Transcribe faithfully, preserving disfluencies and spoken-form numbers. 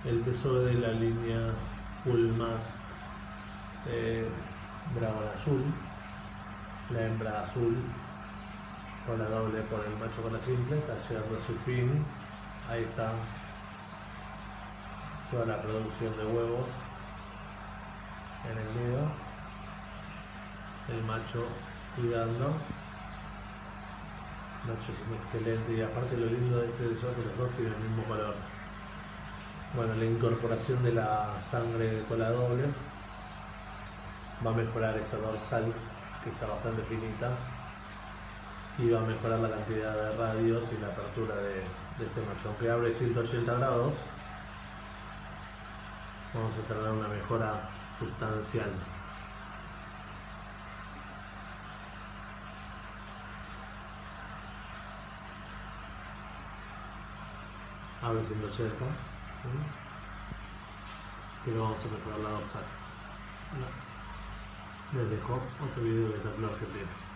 El peso de la línea Full Mask eh, Dragón Azul, la hembra azul con la doble por el macho con la simple, está llegando a su fin. Ahí está toda la producción de huevos en el nido, el macho cuidando. El macho es un excelente, y aparte lo lindo de este es que los dos tienen el mismo color. Bueno, la incorporación de la sangre de cola doble va a mejorar esa dorsal que está bastante finita, y va a mejorar la cantidad de radios y la apertura de, de este macho. Aunque abre ciento ochenta grados, vamos a tener una mejora sustancial. Abre ciento ochenta, ¿sí? Pero vamos a mejorar la dorsal. Les dejo otro video de esta flor que tiene.